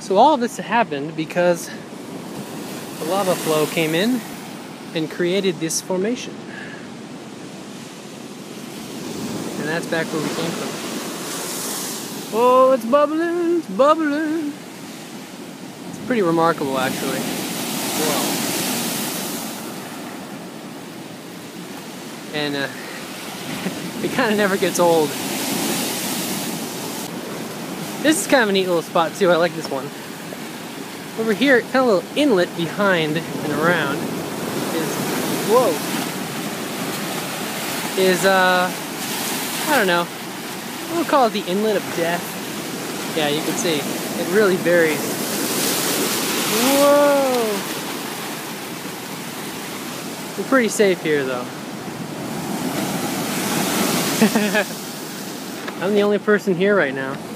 So all of this happened because the lava flow came in and created this formation. And that's back where we came from. Oh, it's bubbling, it's bubbling. It's pretty remarkable, actually. Whoa. And it kind of never gets old. This is kind of a neat little spot too. I like this one. Over here, kind of a little inlet behind and around is I don't know. We'll call it the inlet of death. Yeah, you can see it really varies. Whoa! We're pretty safe here, though. I'm the only person here right now.